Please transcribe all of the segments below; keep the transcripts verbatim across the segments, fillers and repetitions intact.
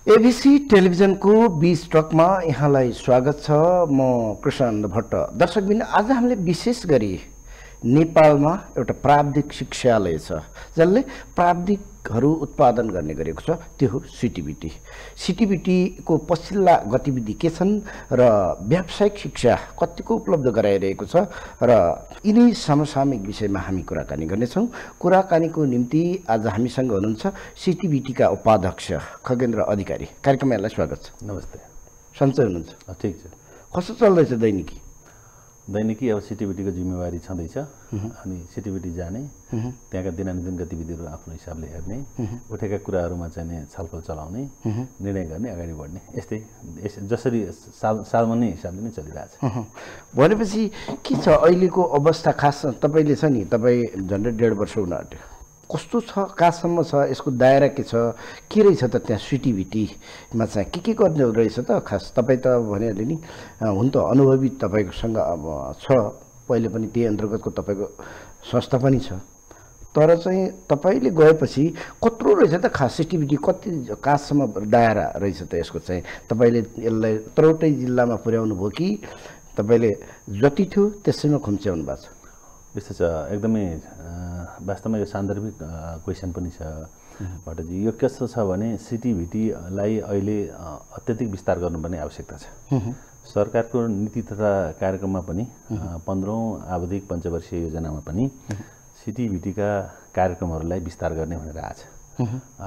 ABC टेलिभिजनको बीस टकमा यहाँलाई स्वागत छ। म कृष्ण भट्ट। दर्शकबिन आज हामीले विशेष गरी नेपालमा एउटा प्राविधिक शिक्षालय छ जसले प्राविधिकहरू उत्पादन गर्ने गरेको छ, त्यो हो सिटिबिटी। सिटिबिटीको पछिल्ला गतिविधि के छन् र व्यावसायिक शिक्षा कतिको उपलब्ध गराइरहेको छ र यिनै समसामयिक विषयमा हामी कुराकानी गर्नेछौँ। कुराकानीको निम्ति आज हामीसँग हुनुहुन्छ सिटिबिटीका उपाध्यक्ष खगेन्द्र अधिकारी। कार्यक्रममा यहाँलाई स्वागत छ। नमस्ते। सन्चै हुनुहुन्छ? ठिक छ। कस्तो चल्दैछ दैनिकी? दैनिकी अब सिटिबिटीको जिम्मेवारी छँदैछ अनि सिटिबिटी जाने, त्यहाँका दिनानुदिन गतिविधिहरू आफ्नो हिसाबले हेर्ने, उठेका कुराहरूमा चाहिँ छलफल चलाउने, निर्णय गर्ने, अगाडि बढ्ने, यस्तै जसरी साल सामान्य हिसाबले नै चलिरहेछ। भनेपछि के छ अहिलेको अवस्था? खास तपाईँले छ नि, तपाईँ झन्डै डेढ वर्ष हुन आँट्यो। कस्तो छ, कहाँसम्म छ, यसको दायरा के छ, के रहेछ त त्यहाँ सिटिबिटीमा चाहिँ के के गर्ने रहेछ त? खास तपाईँ त भनिहाल्यो नि, हुन त अनुभवी तपाईँकोसँग अब छ, पहिले पनि त्यही अन्तर्गतको तपाईँको संस्था पनि छ, तर चाहिँ तपाईँले गएपछि कत्रो रहेछ त खास सिटिबिटी? कति कहाँसम्म दायरा रहेछ त यसको चाहिँ? तपाईँले यसलाई तरौटै जिल्लामा पुर्याउनु भयो कि तपाईँले जति थियो त्यसैमा खुम्च्याउनु भएको छ? यस्तो छ, एकदमै वास्तवमा यो सान्दर्भिक क्वेसन पनि छ भट्टजी। यो कस्तो छ भने सिटिबिटीलाई अहिले अत्यधिक विस्तार गर्नुपर्ने आवश्यकता छ। सरकारको नीति तथा कार्यक्रममा पनि पन्ध्रौँ आवधिक पञ्चवर्षीय योजनामा पनि सिटिबिटीका कार्यक्रमहरूलाई विस्तार गर्ने भनेर आएको छ।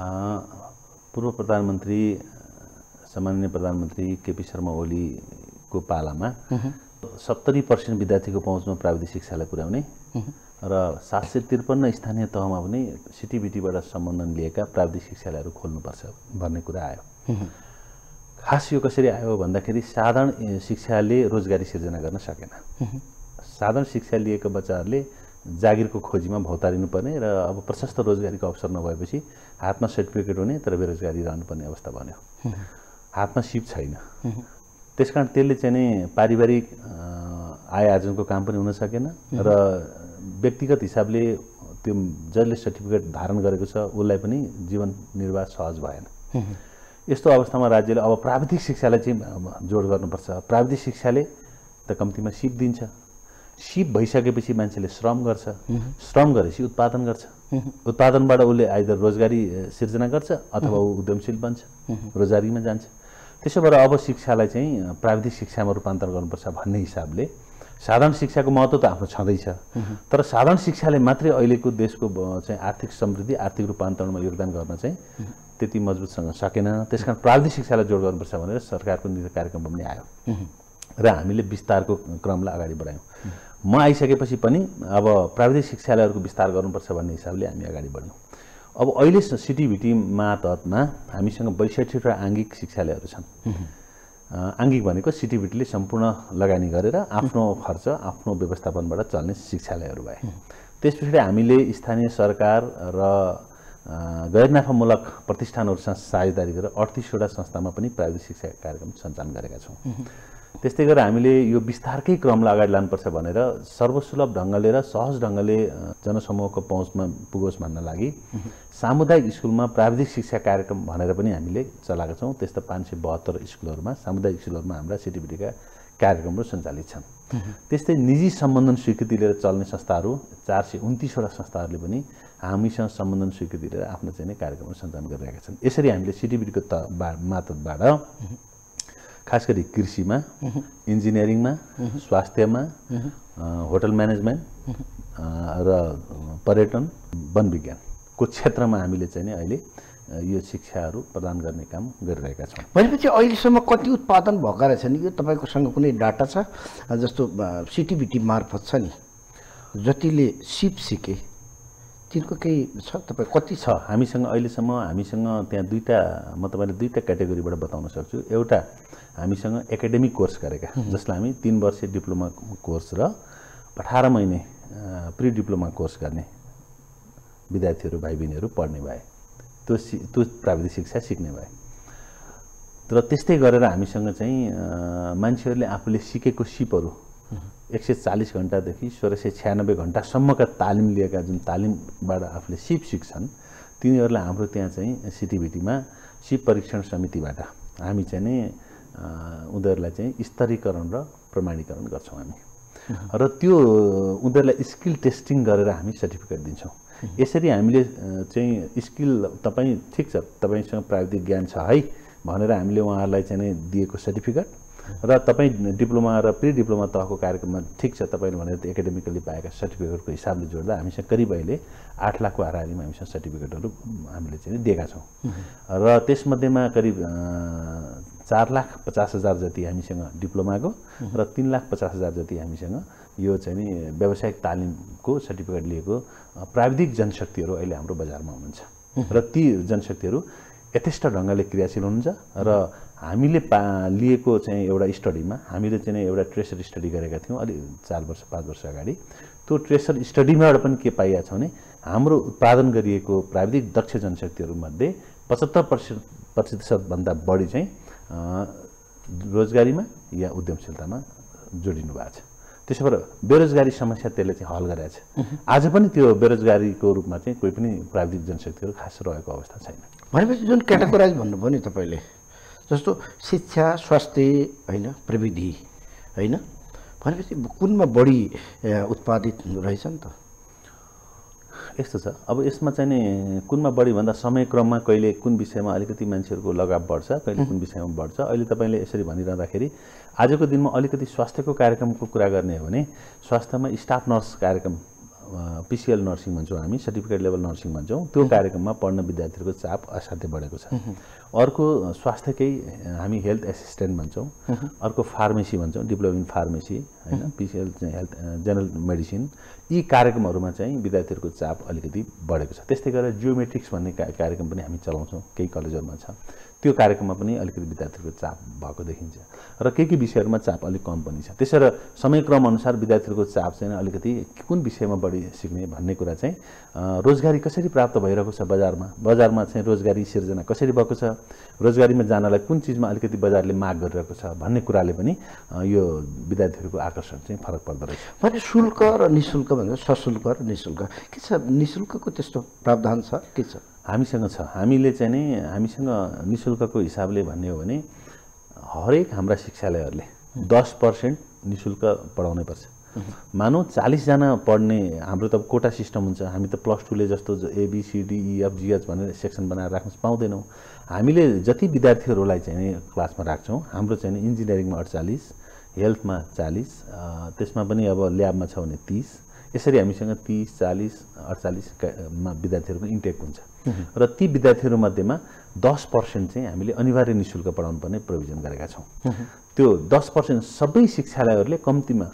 पूर्व प्रधानमन्त्री सम्माननीय प्रधानमन्त्री केपी शर्मा ओलीको पालामा सत्तरी पर्सेन्ट विद्यार्थीको पहुँचमा प्राविधिक शिक्षालाई पुर्याउने र सात सय त्रिपन्न स्थानीय तहमा पनि सिटिबिटीबाट सम्बन्धन लिएका प्राविधिक शिक्षालयहरू खोल्नुपर्छ भन्ने कुरा आयो। खास यो कसरी आयो भन्दाखेरि साधारण शिक्षाले रोजगारी सिर्जना गर्न सकेन। साधारण शिक्षा लिएका बच्चाहरूले जागिरको खोजीमा भौतारिनु पर्ने र अब प्रशस्त रोजगारीको अवसर नभएपछि हातमा सर्टिफिकेट हुने तर बेरोजगारी रहनुपर्ने अवस्था बन्यो। हातमा सिप छैन, त्यसकारण त्यसले चाहिँ नि पारिवारिक आय आर्जनको काम पनि हुन सकेन र व्यक्तिगत हिसाबले त्यो जसले सर्टिफिकेट धारण गरेको छ उसलाई पनि जीवन निर्वाह सहज भएन। यस्तो अवस्थामा राज्यले अब प्राविधिक शिक्षालाई चाहिँ जोड गर्नुपर्छ। प्राविधिक शिक्षाले त कम्तीमा सिप दिन्छ, सिप भइसकेपछि मान्छेले श्रम गर्छ, श्रम गरेपछि उत्पादन गर्छ, उत्पादनबाट उसले आइदर रोजगारी सिर्जना गर्छ अथवा ऊ उद्यमशील बन्छ, रोजगारीमा जान्छ। त्यसो भएर अब शिक्षालाई चाहिँ प्राविधिक शिक्षामा रूपान्तरण गर्नुपर्छ भन्ने हिसाबले साधारण शिक्षाको महत्त्व त आफ्नो छँदैछ, तर साधारण शिक्षाले मात्रै अहिलेको देशको चाहिँ आर्थिक समृद्धि, आर्थिक रूपान्तरणमा योगदान गर्न चाहिँ त्यति मजबुतसँग सकेन। त्यसकारण प्राविधिक शिक्षालाई जोड गर्नुपर्छ भनेर सरकारको नीति कार्यक्रम पनि आयो र हामीले विस्तारको क्रमलाई अगाडि बढायौँ। म आइसकेपछि पनि अब प्राविधिक शिक्षालयहरूको विस्तार गर्नुपर्छ भन्ने हिसाबले हामी अगाडि बढ्यौँ। अब अहिले सिटिबिटी मातहतमा हामीसँग बैसठीवटा आङ्गिक शिक्षालयहरू छन्। आङ्गिक भनेको सिटिबिटीले सम्पूर्ण लगानी गरेर आफ्नो खर्च आफ्नो व्यवस्थापनबाट चल्ने शिक्षालयहरू भए। त्यस पछाडि हामीले स्थानीय सरकार र गैरनाफामूलक प्रतिष्ठानहरूसँग साझेदारी गरेर अडतिसवटा संस्थामा पनि प्राविधिक शिक्षा कार्यक्रम सञ्चालन गरेका छौँ। त्यस्तै गरेर हामीले यो विस्तारकै क्रमलाई अगाडि लानुपर्छ भनेर सर्वसुलभ ढङ्गले र सहज ढङ्गले जनसमूहको पहुँचमा पुगोस् भन्न लागि सामुदायिक स्कुलमा प्राविधिक शिक्षा कार्यक्रम भनेर पनि हामीले चलाएका छौँ। त्यस्तो पाँच सय बहत्तर स्कुलहरूमा, सामुदायिक स्कुलहरूमा हाम्रा सिटिबिटीका कार्यक्रमहरू सञ्चालित छन्। त्यस्तै निजी सम्बन्धन स्वीकृति लिएर चल्ने संस्थाहरू चार सय उन्तिसवटा संस्थाहरूले पनि हामीसँग सम्बन्धन स्वीकृति लिएर आफ्नो चाहिँ कार्यक्रमहरू सञ्चालन गरिरहेका छन्। यसरी हामीले सिटिबिटीको त मातहतबाट खास गरी कृषिमा, इन्जिनियरिङमा, स्वास्थ्यमा, होटल म्यानेजमेन्ट र पर्यटन, वन विज्ञानको क्षेत्रमा हामीले चाहिँ अहिले यो शिक्षाहरू प्रदान गर्ने काम गरिरहेका छौँ। भनेपछि अहिलेसम्म कति उत्पादन भएको रहेछ नि? यो तपाईँकोसँग कुनै डाटा छ? जस्तो सिटिबिटी मार्फत छ नि जतिले सिप सिके तिनको केही छ तपाईँ? कति छ हामीसँग अहिलेसम्म? हामीसँग त्यहाँ दुईवटा, म तपाईँलाई दुईवटा क्याटेगोरीबाट बताउन सक्छु। एउटा हामीसँग एकाडेमिक कोर्स गरेका, जसलाई हामी तिन वर्षे डिप्लोमा कोर्स र अठार महिने प्रि डिप्लोमा कोर्स गर्ने विद्यार्थीहरू भाइ बहिनीहरू पढ्ने भए, त्यो सि त्यो प्राविधिक शिक्षा सिक्ने भए। तर त्यस्तै गरेर हामीसँग चाहिँ मान्छेहरूले आफूले सिकेको सिपहरू एक सय चालिस घन्टादेखि सोह्र सय छ्यानब्बे घन्टासम्मका तालिम लिएका जुन तालिमबाट आफूले सिप सिक्छन् तिनीहरूलाई हाम्रो त्यहाँ चाहिँ सिटिबिटीमा सिप परीक्षण समितिबाट हामी चाहिँ नि उनीहरूलाई चाहिँ स्तरीकरण र प्रमाणीकरण गर्छौँ हामी र त्यो उनीहरूलाई स्किल टेस्टिङ गरेर हामी सर्टिफिकेट दिन्छौँ। यसरी हामीले चाहिँ स्किल तपाईँ ठिक छ तपाईँसँग प्राविधिक ज्ञान छ है भनेर हामीले उहाँहरूलाई चाहिँ नि दिएको सर्टिफिकेट र तपाईँ डिप्लोमा र प्री डिप्लोमा तहको कार्यक्रममा ठिक छ तपाईँले भनेर एकाडेमिकली पाएका सर्टिफिकेटको हिसाबले जोड्दा हामीसँग करिब अहिले आठ लाखको हाराहारीमा हामीसँग सर्टिफिकेटहरू हामीले चाहिँ दिएका छौँ र त्यसमध्येमा करिब चार लाख पचास हजार जति हामीसँग डिप्लोमाको र तीन लाख पचास हजार जति हामीसँग यो चाहिँ नि व्यावसायिक तालिमको सर्टिफिकेट लिएको प्राविधिक जनशक्तिहरू अहिले हाम्रो बजारमा हुनुहुन्छ र ती जनशक्तिहरू यथेष्ट ढङ्गले क्रियाशील हुनुहुन्छ र हामीले पा लिएको चाहिँ एउटा स्टडीमा हामीले चाहिँ एउटा ट्रेसर स्टडी गरेका थियौँ अलि चार वर्ष पाँच वर्ष अगाडि। त्यो ट्रेसर स्टडीबाट पनि के पाइएको छ भने हाम्रो उत्पादन गरिएको प्राविधिक दक्ष जनशक्तिहरूमध्ये पचहत्तर पर्सेन्ट प्रतिशतभन्दा बढी चाहिँ रोजगारीमा या उद्यमशीलतामा जोडिनु भएको छ। त्यसो भएर बेरोजगारी समस्या त्यसले चाहिँ हल गरेको छ। आज पनि त्यो बेरोजगारीको रूपमा चाहिँ कोही पनि प्राविधिक जनशक्तिहरू खास रहेको अवस्था छैन। भनेपछि जुन क्याटेगोराइज भन्नुभयो नि तपाईँले जस्तो शिक्षा स्वास्थ्य होइन प्रविधि होइन भनेपछि कुनमा बढी उत्पादित रहेछ नि त। यस्तो छ अब यसमा चाहिँ नि कुनमा बढी भन्दा समय क्रममा कहिले कुन विषयमा अलिकति मान्छेहरूको लगाव बढ्छ कहिले कुन विषयमा बढ्छ। अहिले तपाईँले यसरी भनिरहँदाखेरि आजको दिनमा अलिकति स्वास्थ्यको कार्यक्रमको कुरा गर्ने हो भने स्वास्थ्यमा स्टाफ नर्स कार्यक्रम पिसिएल नर्सिङ भन्छौँ हामी सर्टिफिकेट लेभल नर्सिङ भन्छौँ त्यो कार्यक्रममा पढ्न विद्यार्थीहरूको चाप असाध्यै बढेको छ। अर्को स्वास्थ्यकै हामी हेल्थ एसिस्टेन्ट भन्छौँ अर्को फार्मेसी भन्छौँ डिप्लोमा इन फार्मेसी होइन पिसिएल चाहिँ हेल्थ जेनरल मेडिसिन यी कार्यक्रमहरूमा चाहिँ विद्यार्थीहरूको चाप अलिकति बढेको छ। त्यस्तै गरेर जियोमेट्रिक्स भन्ने कार्यक्रम पनि हामी चलाउँछौँ केही कलेजहरूमा छ त्यो कार्यक्रममा पनि अलिकति विद्यार्थीहरूको चाप भएको देखिन्छ र केही केही विषयहरूमा चाप अलिक कम पनि छ। त्यसरी समयक्रम अनुसार विद्यार्थीहरूको चाप चाहिँ अलिकति कुन विषयमा बढी सिक्ने भन्ने कुरा चाहिँ रोजगारी कसरी प्राप्त भइरहेको छ बजारमा बजारमा चाहिँ रोजगारी सिर्जना कसरी भएको छ रोजगारीमा जानलाई कुन चिजमा अलिकति बजारले माग गरिरहेको छ भन्ने कुराले पनि यो विद्यार्थीहरूको आकर्षण चाहिँ फरक पर्दो रहेछ। भने शुल्क र निःशुल्क भन्दा सशुल्क र निःशुल्क के छ निःशुल्कको त्यस्तो प्रावधान छ के छ? हामीसँग छ। हामीले चाहिँ नि हामीसँग निःशुल्कको हिसाबले भन्ने हो भने हरेक हाम्रा शिक्षालयहरूले दस पर्सेन्ट निःशुल्क पढाउनै पर्छ। मानौ चालीसजना पढ्ने हाम्रो त कोटा सिस्टम हुन्छ हामी त प्लस टूले जस्तो एबिसिडिइएफ जिएच भनेर सेक्सन बनाएर राख्न पाउँदैनौँ। हामीले जति विद्यार्थीहरूलाई चाहिँ क्लासमा राख्छौँ हाम्रो चाहिँ इन्जिनियरिङमा अडचालिस हेल्थमा चालीस त्यसमा पनि अब ल्याबमा छ भने तीस यसरी हामीसँग तीस चालीस अडचालिसमा विद्यार्थीहरूको इन्टेक हुन्छ र ती विद्यार्थीहरूमध्येमा दस पर्सेन्ट चाहिँ हामीले अनिवार्य निःशुल्क पढाउनु पर्ने प्रोभिजन गरेका छौँ। त्यो दस पर्सेन्ट सबै शिक्षालयहरूले कम्तीमा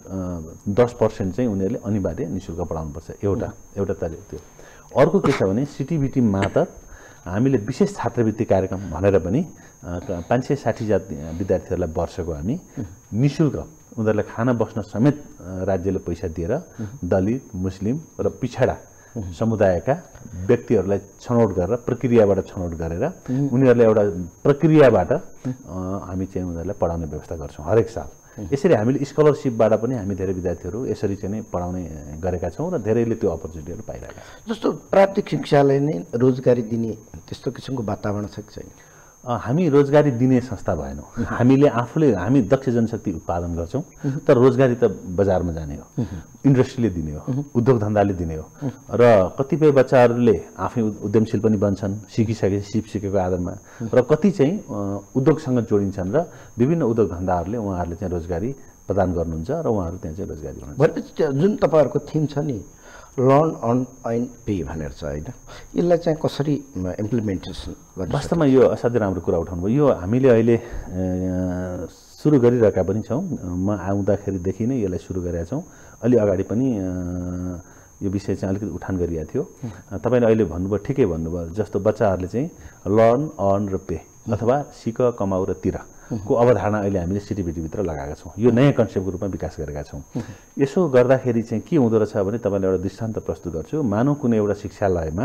दस पर्सेन्ट चाहिँ उनीहरूले अनिवार्य निःशुल्क पढाउनुपर्छ एउटा एउटा तरिका त्यो। अर्को के छ भने सिटिबिटी मार्फत हामीले विशेष छात्रवृत्ति कार्यक्रम भनेर पनि पाँच सय साठी जाति विद्यार्थीहरूलाई वर्षको हामी निःशुल्क उनीहरूलाई खाना बस्न समेत राज्यले पैसा दिएर दलित मुस्लिम र पिछडा समुदायका व्यक्तिहरूलाई छनौट गरेर प्रक्रियाबाट छनौट गरेर उनीहरूलाई एउटा प्रक्रियाबाट हामी चाहिँ उनीहरूलाई पढाउने व्यवस्था गर्छौँ हरेक साल। यसरी हामीले स्कलरसिपबाट पनि हामी धेरै विद्यार्थीहरू यसरी चाहिँ नै पढाउने गरेका छौँ र धेरैले त्यो अपर्च्युनिटीहरू पाइरहेका छन्। जस्तो प्राविधिक शिक्षालाई नै रोजगारी दिने त्यस्तो किसिमको वातावरण छ कि छैन? हामी रोजगारी दिने संस्था भएनौँ। हामीले आफूले हामी दक्ष जनशक्ति उत्पादन गर्छौँ तर रोजगारी त बजारमा जाने हो इन्डस्ट्रीले दिने हो उद्योग धन्दाले दिने हो र कतिपय बच्चाहरूले आफै उद्यमशील पनि बन्छन् सिकिसके सिप सिकेको आधारमा र कति चाहिँ उद्योगसँग जोडिन्छन् र विभिन्न उद्योग धन्दाहरूले उहाँहरूले चाहिँ रोजगारी प्रदान गर्नुहुन्छ र उहाँहरू त्यहाँ चाहिँ रोजगारी गर्नुहुन्छ। जुन तपाईँहरूको थिम छ नि लर्न अन एन्ड पे भनेर छ होइन यसलाई चाहिँ कसरी इम्प्लिमेन्टेसन गर्छ? वास्तवमा यो असाध्यै राम्रो कुरा उठाउनु भयो। यो हामीले अहिले सुरु गरिरहेका पनि छौँ। म आउँदाखेरिदेखि नै यसलाई सुरु गरेका छौँ। अलि अगाडि पनि यो विषय चाहिँ अलिकति उठान गरिएको थियो। तपाईँले अहिले भन्नुभयो ठिकै भन्नुभयो जस्तो बच्चाहरूले चाहिँ लर्न अर्न र पे अथवा सिक कमाउ र तिर को अवधारणा अहिले हामीले सिटिबिटीभित्र लगाएका छौँ। यो नयाँ कन्सेप्टको रूपमा विकास गरेका छौँ। यसो गर्दाखेरि चाहिँ के हुँदो रहेछ भने तपाईँले एउटा दृष्टान्त प्रस्तुत गर्छु। मानौँ कुनै एउटा शिक्षालयमा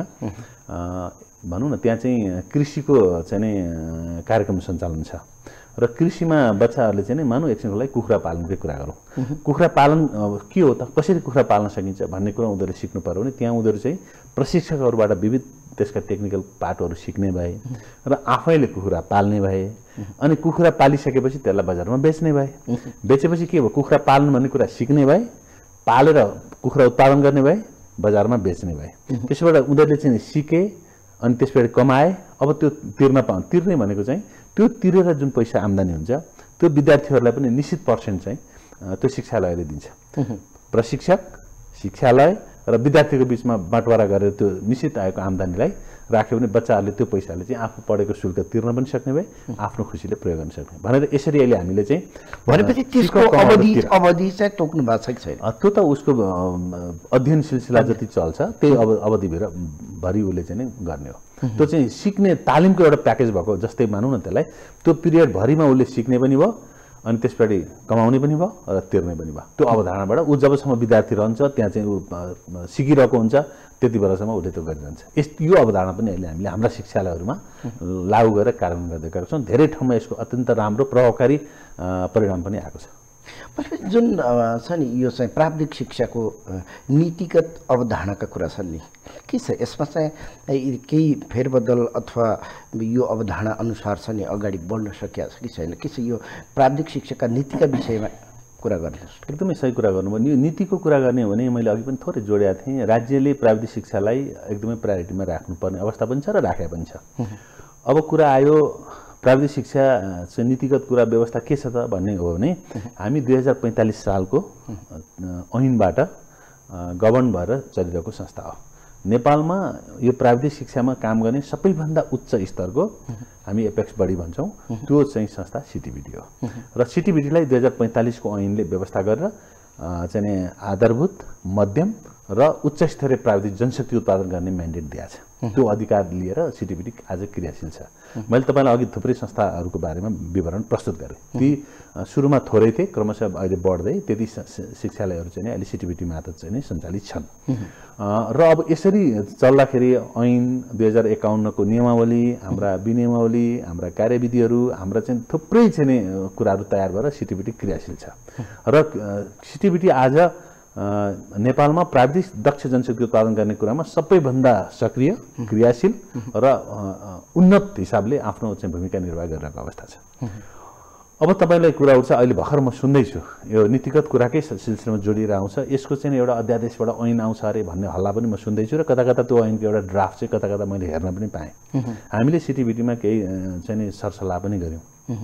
भनौँ न त्यहाँ चाहिँ कृषिको चाहिँ नै कार्यक्रम सञ्चालन छ र कृषिमा बच्चाहरूले चाहिँ नि मानौँ एकछिनको लागि कुखुरा पालनकै कुरा गरौँ। कुखुरा पालन के हो त कसरी कुखुरा पाल्न सकिन्छ भन्ने कुरा उनीहरूले सिक्नु पर्यो भने त्यहाँ उनीहरू चाहिँ प्रशिक्षकहरूबाट विविध त्यसका टेक्निकल पार्टहरू सिक्ने भए र आफैले कुखुरा पाल्ने भए अनि कुखुरा पालिसकेपछि त्यसलाई बजारमा बेच्ने भए बेचेपछि के भयो कुखुरा पाल्नु भन्ने कुरा सिक्ने भए पालेर कुखुरा उत्पादन गर्ने भए बजारमा बेच्ने भए त्यसबाट उनीहरूले चाहिँ सिके अनि त्यसबाट कमाए अब त्यो तिर्न पाउ तिर्ने भनेको चाहिँ त्यो तिरेर जुन पैसा आम्दानी हुन्छ त्यो विद्यार्थीहरूलाई पनि निश्चित पर्सेन्ट चाहिँ त्यो शिक्षालयले दिन्छ प्रशिक्षक शिक्षालय र विद्यार्थीको बिचमा बाँडफाँडा गरेर त्यो निश्चित आएको आम्दानीलाई राख्यो भने बच्चाहरूले त्यो पैसाले चाहिँ आफू पढेको शुल्क तिर्न पनि सक्ने भए आफ्नो खुसीले प्रयोग गर्न सक्ने भनेर यसरी अहिले हामीले चाहिँ भनेपछि त्यसको अवधि अवधि चाहिँ तोक्नु भएको छ कि छैन त्यो त उसको अध्ययन सिलसिला जति चल्छ त्यही अब अवधिभित्र भरि उसले चाहिँ नै गर्ने हो त्यो चाहिँ सिक्ने तालिमको एउटा प्याकेज भएको जस्तै मानौँ न त्यसलाई त्यो पिरियडभरिमा उसले सिक्ने पनि भयो अनि त्यसपछि कमाउने पनि भयो र तिर्ने पनि भयो त्यो अवधारणाबाट ऊ जबसम्म विद्यार्थी रहन्छ त्यहाँ चाहिँ ऊ सिकिरहेको हुन्छ त्यति बेलासम्म उसले त्यो गरिरहन्छ यस यो अवधारणा पनि अहिले हामीले हाम्रा शिक्षालयहरूमा लागू गरेर कार्यान्वयन गर्दै गएका छौँ धेरै ठाउँमा यसको अत्यन्त राम्रो प्रभावकारी परिणाम पनि आएको छ जुन छ नि यो चाहिँ प्राविधिक शिक्षाको नीतिगत अवधारणाका कुरा छन् नि के छ यसमा चाहिँ केही फेरबदल अथवा यो अवधारणा अनुसार छ नि अगाडि बढ्न सकिएको छ कि छैन के छ यो प्राविधिक शिक्षाका नीतिका विषयमा कुरा गर्नुहोस् एकदमै सही कुरा गर्नुभयो यो नीतिको कुरा गर्ने हो भने मैले अघि पनि थोरै जोडेका थिएँ राज्यले प्राविधिक शिक्षालाई एकदमै प्रायोरिटीमा राख्नुपर्ने अवस्था पनि छ र राखेको पनि छ अब कुरा आयो प्राविधिक शिक्षा चाहिँ नीतिगत कुरा व्यवस्था के छ त भन्ने हो भने हामी दुई हजार पैँतालिस सालको ऐनबाट गभर्न भएर चलिरहेको संस्था हो नेपालमा यो प्राविधिक शिक्षामा काम गर्ने सबैभन्दा उच्च स्तरको हामी एपेक्स बडी भन्छौँ त्यो चाहिँ संस्था सिटिभिटी हो र सिटिभिटीलाई दुई हजार पैँतालिसको ऐनले व्यवस्था गरेर चाहिँ आधारभूत मध्यम र उच्च स्तरीय प्राविधिक जनशक्ति उत्पादन गर्ने म्यान्डेट दिएको छ त्यो अधिकार लिएर सिटिभिटी आज क्रियाशील छ मैले तपाईँलाई अघि थुप्रै संस्थाहरूको बारेमा विवरण प्रस्तुत गरेँ ती सुरुमा थोरै थिए क्रमशः अहिले बढ्दै त्यति शिक्षालयहरू चाहिँ अहिले सिटिभिटी मार्फत चाहिँ सञ्चालित छन् र अब यसरी चल्दाखेरि ऐन दुई हजार एकाउन्नको नियमावली हाम्रा विनियमावली हाम्रा कार्यविधिहरू हाम्रा चाहिँ थुप्रै चाहिँ कुराहरू तयार भएर सिटिभिटी क्रियाशील छ र सिटिभिटी आज नेपालमा प्राविधिक दक्ष जनशक्ति उत्पादन गर्ने कुरामा सबैभन्दा सक्रिय क्रियाशील र उन्नत हिसाबले आफ्नो चाहिँ भूमिका निर्वाह गरिरहेको अवस्था छ अब तपाईँलाई कुरा उठ्छ अहिले भर्खर म सुन्दैछु यो नीतिगत कुराकै सिलसिलामा जोडिएर आउँछ यसको चाहिँ एउटा अध्यादेशबाट ऐन आउँछ अरे भन्ने हल्ला पनि म सुन्दैछु र कता कता त्यो ऐनको एउटा ड्राफ्ट चाहिँ कता कता मैले हेर्न पनि पाएँ हामीले सिटिभिटीमा केही चाहिँ सरसल्लाह पनि गऱ्यौँ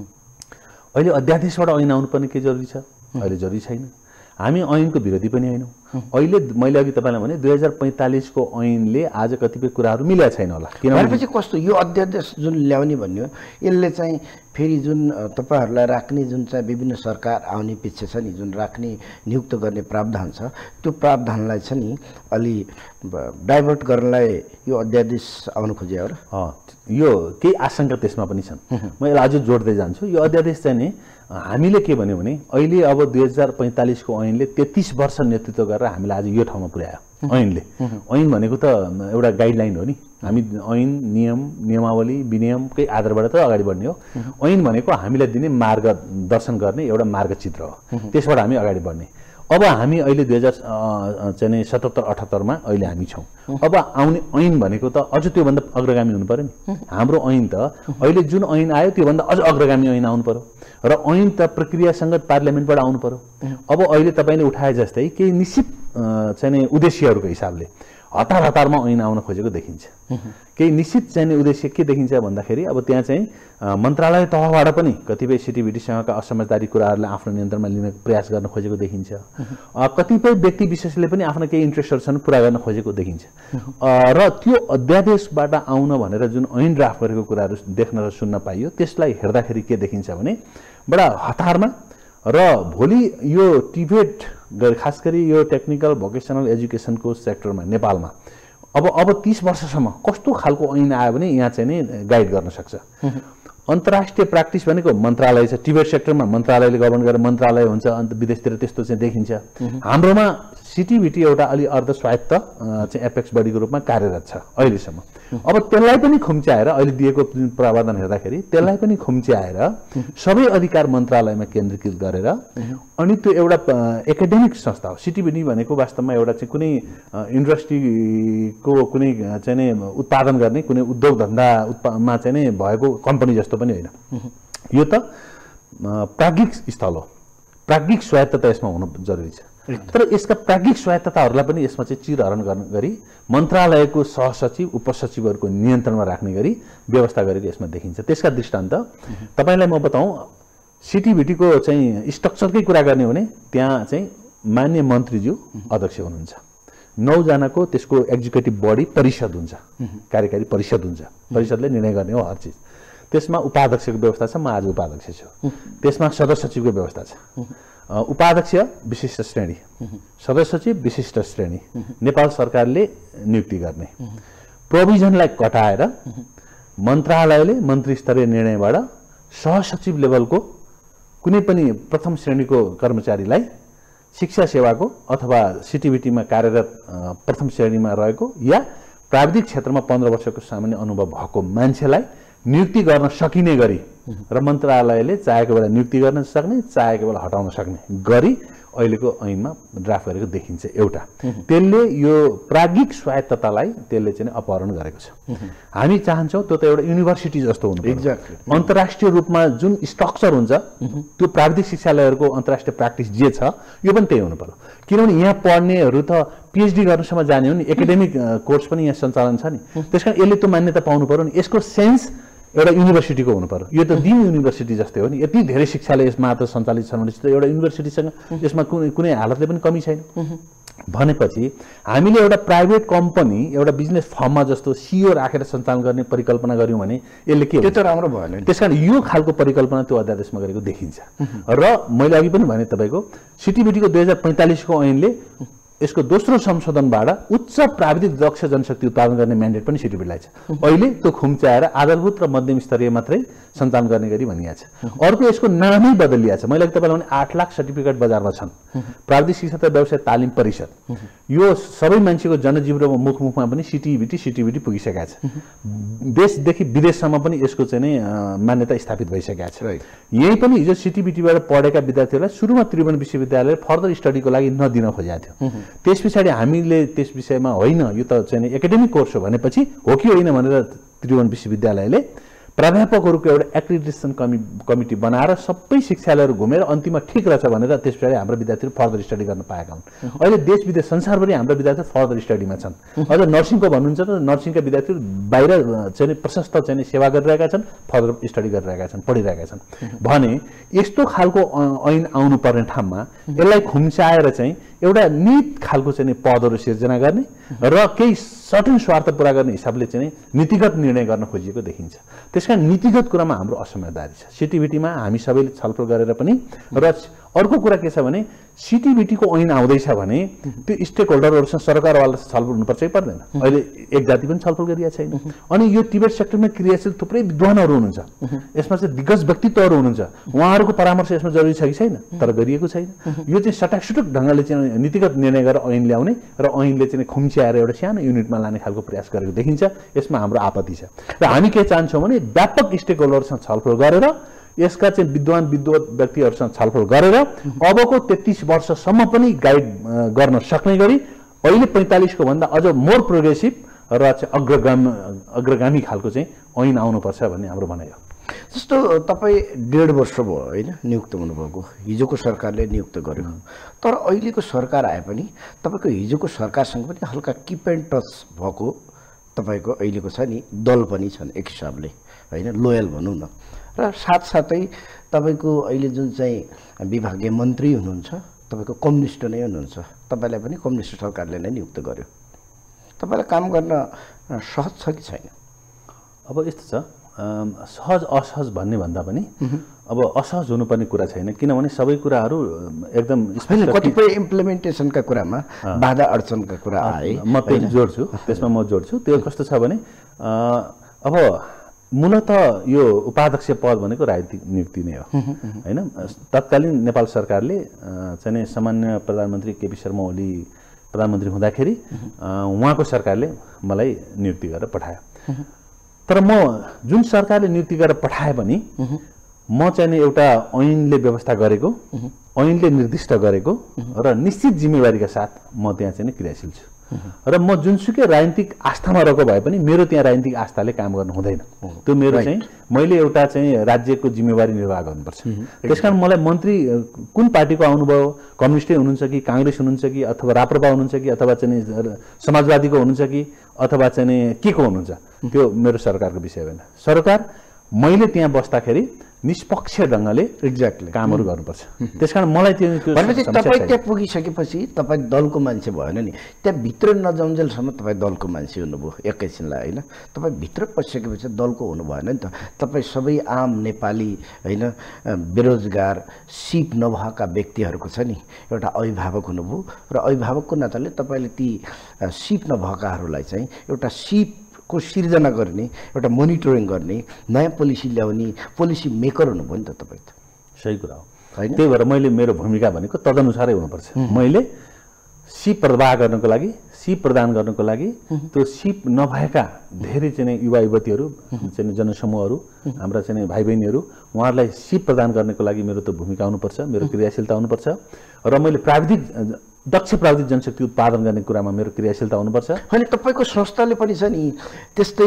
अहिले अध्यादेशबाट ऐन आउनुपर्ने के जरुरी छ अहिले जरुरी छैन हामी ऐनको विरोधी पनि होइनौँ अहिले मैले अघि तपाईँलाई भने दुई हजार पैँतालिसको ऐनले आज कतिपय कुराहरू मिलेको छैन होला किनभने कस्तो यो अध्यादेश जुन ल्याउने भन्ने हो यसले चाहिँ फेरि जुन तपाईँहरूलाई राख्ने जुन चाहिँ विभिन्न सरकार आउने पछि छ नि जुन राख्ने नियुक्त गर्ने प्रावधान छ त्यो प्रावधानलाई छ नि अलि डाइभर्ट गर्नलाई यो अध्यादेश आउनु खोज्यो र यो केही आशंका त्यसमा पनि छन् म यसलाई अझै जोड्दै जान्छु यो अध्यादेश चाहिँ नि हामीले के भन्यो भने अहिले अब दुई हजार पैँतालिसको ऐनले तेत्तिस वर्ष नेतृत्व गरेर हामीलाई आज यो ठाउँमा पुर्यायो ऐनले ऐन भनेको त एउटा गाइडलाइन हो नि हामी ऐन नियम नियमावली विनियमकै आधारबाट त अगाडि बढ्ने हो ऐन भनेको हामीलाई दिने मार्गदर्शन गर्ने एउटा मार्गचित्र हो त्यसबाट हामी अगाडि बढ्ने अब हामी अहिले दुई हजार चाहिँ सतहत्तर अठहत्तरमा अहिले हामी छौँ अब आउने ऐन भनेको त अझ त्योभन्दा अग्रगामी हुनु पर्यो नि हाम्रो ऐन त अहिले जुन ऐन आयो त्योभन्दा अझ अग्रगामी ऐन आउनु पर्यो र ऐन त प्रक्रियासँग पार्लियामेन्टबाट आउनु पर्यो अब अहिले तपाईँले उठाए जस्तै केही निश्चित चाहिँ उद्देश्यहरूको हिसाबले हतार हतारमा ऐन आउन खोजेको देखिन्छ केही निश्चित चाहिँ उद्देश्य के देखिन्छ भन्दाखेरि अब त्यहाँ चाहिँ मन्त्रालय तहबाट पनि कतिपय सिटिभिटीसँगका असमझदारी कुराहरूलाई आफ्नो नियन्त्रणमा लिन प्रयास गर्न खोजेको देखिन्छ कतिपय व्यक्ति विशेषले पनि आफ्ना केही इन्ट्रेस्टहरू छन् पुरा गर्न खोजेको देखिन्छ र त्यो अध्यादेशबाट आउन भनेर जुन ऐन ड्राफ्ट गरेको कुराहरू देख्न र सुन्न पाइयो त्यसलाई हेर्दाखेरि के देखिन्छ भने बडा हतारमा र भोलि यो टिबेट खास गरी यो टेक्निकल भोकेसनल एजुकेसनको सेक्टरमा नेपालमा अब अब तीस वर्षसम्म कस्तो खालको ऐन आयो भने यहाँ चाहिँ नि गाइड गर्न सक्छ अन्तर्राष्ट्रिय प्र्याक्टिस भनेको मन्त्रालय छ टिबेट सेक्टरमा मन्त्रालयले गभर्न गरेर मन्त्रालय हुन्छ अन्त विदेशतिर त्यस्तो चाहिँ देखिन्छ हाम्रोमा सिटिभिटी एउटा अलि अर्ध स्वायत्त चाहिँ एपेक्स बडीको रूपमा कार्यरत छ अहिलेसम्म। अब त्यसलाई पनि खुम्च्याएर अहिले दिएको जुन प्रावधान हेर्दाखेरि त्यसलाई पनि खुम्च्याएर सबै अधिकार मन्त्रालयमा केन्द्रीकृत गरेर अनि त्यो एउटा एकाडेमिक संस्था हो। सिटिभिटी भनेको वास्तवमा एउटा चाहिँ कुनै इन्डस्ट्रीको कुनै चाहिँ नि उत्पादन गर्ने कुनै उद्योग धन्दा उत्पादनमा चाहिँ नि भएको कम्पनी जस्तो पनि होइन। यो त प्राज्ञिक स्थल हो, प्राज्ञिक स्वायत्तता यसमा हुनु जरुरी छ। तर यसका प्राज्ञिक स्वायत्तताहरूलाई पनि यसमा चाहिँ चिरहरण गर्ने गरी मन्त्रालयको सहसचिव उपसचिवहरूको नियन्त्रणमा राख्ने गरी व्यवस्था गरेको यसमा देखिन्छ। त्यसका दृष्टान्त तपाईँलाई म बताउँ, सिटिभिटीको चाहिँ स्ट्रक्चरकै कुरा गर्ने हो भने त्यहाँ चाहिँ मान्य मन्त्रीज्यू अध्यक्ष हुनुहुन्छ, नौजनाको त्यसको एक्जिक्युटिभ बडी परिषद हुन्छ, कार्यकारी परिषद हुन्छ, परिषदले निर्णय गर्ने हो हर चिज। त्यसमा उपाध्यक्षको व्यवस्था छ, म आज उपाध्यक्ष छु। त्यसमा सदस्य सचिवको व्यवस्था छ, उपाध्यक्ष विशिष्ट श्रेणी, सदस्य सचिव विशिष्ट श्रेणी, नेपाल सरकारले नियुक्ति गर्ने। प्रोभिजनलाई कटाएर मन्त्रालयले मन्त्री स्तरीय निर्णयबाट सहसचिव लेभलको कुनै पनि प्रथम श्रेणीको कर्मचारीलाई शिक्षा सेवाको अथवा सिटिभिटीमा कार्यरत प्रथम श्रेणीमा रहेको या प्राविधिक क्षेत्रमा पन्ध्र वर्षको सामान्य अनुभव भएको मान्छेलाई नियुक्ति गर्न सकिने गरी र मन्त्रालयले चाहेको बेला नियुक्ति गर्न सक्ने, चाहेको बेला हटाउन सक्ने गरी अहिलेको ऐनमा ड्राफ्ट गरेको देखिन्छ। एउटा त्यसले यो प्राज्ञिक स्वायत्ततालाई त्यसले चाहिँ अपहरण गरेको छ। हामी चाहन्छौँ त्यो त एउटा युनिभर्सिटी जस्तो हुनु पर्यो। एक्ज्याक्टली अन्तर्राष्ट्रिय रूपमा जुन स्ट्रक्चर हुन्छ त्यो प्राविधिक शिक्षालयहरूको अन्तर्राष्ट्रिय प्र्याक्टिस जे छ यो पनि त्यही हुनु पर्यो। किनभने यहाँ पढ्नेहरू त पिएचडी गर्नुसम्म जाने हो नि, एकाडेमिक कोर्स पनि यहाँ सञ्चालन छ नि, त्यस कारण यसले त्यो मान्यता पाउनु पर्यो नि। यसको सेन्स एउटा युनिभर्सिटीको हुनु पर्यो। यो त दिम युनिभर्सिटी जस्तै हो नि, यति धेरै शिक्षालय यसमा त सञ्चालित छन् भनेपछि त एउटा युनिभर्सिटीसँग यसमा कुनै कुनै हालतले पनि कमी छैन भनेपछि हामीले एउटा प्राइभेट कम्पनी एउटा बिजनेस फर्ममा जस्तो सिओ राखेर सञ्चालन गर्ने परिकल्पना गऱ्यौँ भने यसले के त्यो त राम्रो भएन। त्यस कारण यो खालको परिकल्पना त्यो अध्यादेशमा गरेको देखिन्छ। र मैले अघि पनि भने तपाईँको सिटिभिटीको दुई हजार पैँतालिसको ऐनले यसको दोस्रो संशोधनबाट उच्च प्राविधिक दक्ष जनशक्ति उत्पादन गर्ने म्यान्डेट पनि सिटिभिटीलाई छ। अहिले त्यो खुम्च्याएर आधारभूत र मध्यम स्तरीय मात्रै सञ्चालन गर्ने गरी भनिएको छ। अर्को यसको नामै बदलिएको छ। मैले तपाईँलाई भने आठ लाख सर्टिफिकेट बजारमा छन्। प्राविधिक शिक्षा तथा व्यवसाय तालिम परिषद यो सबै मान्छेको जनजीवनमा मुखमुखमा पनि सिटिभिटी सिटिभिटी पुगिसकेको छ। देशदेखि विदेशसम्म पनि यसको चाहिँ नै मान्यता स्थापित भइसकेको छ। यही पनि हिजो सिटिभिटीबाट पढेका विद्यार्थीहरूलाई सुरुमा त्रिभुवन विश्वविद्यालयले फर्दर स्टडीको लागि नदिन खोजेको थियो। त्यस पछाडि हामीले त्यस विषयमा होइन यो त चाहिँ एकाडेमिक कोर्स हो भनेपछि हो कि होइन भनेर त्रिभुवन विश्वविद्यालयले प्राध्यापकहरूको एउटा एक्रिडिटेसन कमि कमिटी बनाएर सबै शिक्षालयहरू घुमेर अन्तिममा ठिक रहेछ भनेर त्यस पछाडि हाम्रो विद्यार्थीहरू फर्दर स्टडी गर्न पाएका हुन्। अहिले देश विदेश संसारभरि हाम्रो विद्यार्थी फर्दर स्टडीमा छन्। अझ नर्सिङको भन्नुहुन्छ त नर्सिङका विद्यार्थीहरू बाहिर चाहिँ प्रशस्त चाहिँ सेवा गरिरहेका छन्, फर्दर स्टडी गरिरहेका छन्, पढिरहेका छन् भने यस्तो खालको ऐन आउनुपर्ने ठाउँमा यसलाई खुम्चाएर चाहिँ एउटा नित खालको चाहिँ पदहरू सिर्जना गर्ने र केही सर्टेन स्वार्थ पुरा गर्ने हिसाबले चाहिँ नीतिगत निर्णय गर्न खोजिएको देखिन्छ। त्यसकारण नीतिगत कुरामा हाम्रो असमझदारी छ। सिटिभिटीमा हामी सबैले छलफल गरेर पनि र अर्को कुरा के छ भने सिटिभिटीको ऐन आउँदैछ भने त्यो स्टेक होल्डरहरूसँग सरकारवालासँग छलफल हुनुपर्छ कि पर्दैन? अहिले एक जाति पनि छलफल गरिएको छैन। अनि यो टिबेट सेक्टरमा क्रियाशील थुप्रै विद्वानहरू हुनुहुन्छ, यसमा चाहिँ दिग्गज व्यक्तित्वहरू हुनुहुन्छ, उहाँहरूको परामर्श यसमा जरुरी छ कि छैन? तर गरिएको छैन। यो चाहिँ सटाकसुटक ढङ्गले चाहिँ नीतिगत निर्णय गरेर ऐन ल्याउने र ऐनले चाहिँ खुम्च्याएर एउटा सानो युनिटमा लाने खालको प्रयास गरेको देखिन्छ। यसमा हाम्रो आपत्ति छ र हामी के चाहन्छौँ भने व्यापक स्टेक होल्डरसँग छलफल गरेर यसका चाहिँ विद्वान विद्वत व्यक्तिहरूसँग छलफल गरेर अबको तेत्तीस वर्षसम्म पनि गाइड गर्न सक्ने गरी अहिले पैँतालिसको भन्दा अझ मोर प्रोग्रेसिभ र चाहिँ अग्रगामी अग्रगामी खालको चाहिँ ऐन आउनुपर्छ भन्ने हाम्रो भनाइ हो। जस्तो तपाईँ डेढ वर्ष भयो होइन नियुक्त हुनुभएको, हिजोको सरकारले नियुक्त गर्यो, तर अहिलेको सरकार आए पनि तपाईँको हिजोको सरकारसँग पनि हल्का किप एन्ड टच भएको तपाईँको अहिलेको छ नि दल पनि छन् एक हिसाबले होइन, लोयल भनौँ न। र साथसाथै तपाईँको अहिले जुन चाहिँ विभागीय मन्त्री हुनुहुन्छ तपाईँको कम्युनिस्ट नै हुनुहुन्छ, तपाईँलाई पनि कम्युनिस्ट सरकारले नै नियुक्त गर्यो। तपाईँलाई काम गर्न सहज छ कि छैन? अब यस्तो छ, सहज असहज भन्ने भन्दा पनि अब असहज हुनुपर्ने कुरा छैन, किनभने सबै कुराहरू एकदम कतिपय इम्प्लिमेन्टेसनका कुरामा बाधा अडचनका कुरा आए, म त्यो जोड्छु, त्यसमा म जोड्छु। त्यो कस्तो छ भने अब मूलत यो उपाध्यक्ष पद भनेको राजनीतिक नियुक्ति नै हो होइन। तत्कालीन नेपाल सरकारले चाहिँ सामान्य प्रधानमन्त्री केपी शर्मा ओली प्रधानमन्त्री हुँदाखेरि उहाँको सरकारले मलाई नियुक्ति गरेर पठायो। तर म जुन सरकारले नियुक्ति गरेर पठाए पनि म चाहिँ नि एउटा ऐनले व्यवस्था गरेको, ऐनले निर्दिष्ट गरेको र निश्चित जिम्मेवारीका साथ म त्यहाँ चाहिँ क्रियाशील छु। र म जुनसुकै राजनीतिक आस्थामा रहेको भए पनि मेरो त्यहाँ राजनीतिक आस्थाले काम गर्नु हुँदैन। त्यो मेरो चाहिँ मैले एउटा चाहिँ राज्यको जिम्मेवारी निर्वाह गर्नुपर्छ। त्यसकारण मलाई मन्त्री कुन पार्टीको आउनुभयो, कम्युनिस्टै हुनुहुन्छ कि काङ्ग्रेस हुनुहुन्छ कि अथवा राप्रपा हुनुहुन्छ कि अथवा चाहिँ समाजवादीको हुनुहुन्छ कि अथवा चाहिँ के को हुनुहुन्छ, त्यो मेरो सरकारको विषय होइन। सरकार मैले त्यहाँ बस्दाखेरि निष्पक्ष ढङ्गले एक्ज्याक्टली कामहरू गर्नुपर्छ। त्यसकारण मलाई त्यो भनेपछि तपाईँ त्यहाँ पुगिसकेपछि तपाईँ दलको मान्छे भएन नि, त्यहाँ भित्र नजाउन्जेलसम्म तपाईँ दलको मान्छे हुनुभयो एकैछिनलाई होइन। तपाईँ भित्र पसिसकेपछि दलको हुनु भएन नि त। तपाईँ सबै आम नेपाली होइन बेरोजगार सिप नभएका व्यक्तिहरूको छ नि एउटा अभिभावक हुनुभयो र अभिभावकको नाताले तपाईँले ती सिप नभएकाहरूलाई चाहिँ एउटा सिप को सिर्जना गर्ने, एउटा मोनिटरिङ गर्ने, नयाँ पोलिसी ल्याउने पोलिसी मेकर हुनुभयो नि त तपाईँ त। सही कुरा हो होइन। त्यही भएर मैले मेरो भूमिका भनेको तदनुसारै हुनुपर्छ। मैले सिप प्रवाह गर्नको लागि, सिप प्रदान गर्नको लागि त्यो सिप नभएका धेरै चाहिँ युवा युवतीहरू चाहिँ जनसमूहहरू हाम्रा चाहिँ भाइ बहिनीहरू उहाँहरूलाई सिप प्रदान गर्नको लागि मेरो त भूमिका हुनुपर्छ, मेरो क्रियाशीलता हुनुपर्छ। र मैले प्राविधिक दक्ष प्राविधिक जनशक्ति उत्पादन गर्ने कुरामा मेरो क्रियाशीलता हुनुपर्छ। होइन तपाईँको संस्थाले पनि छ नि त्यस्तै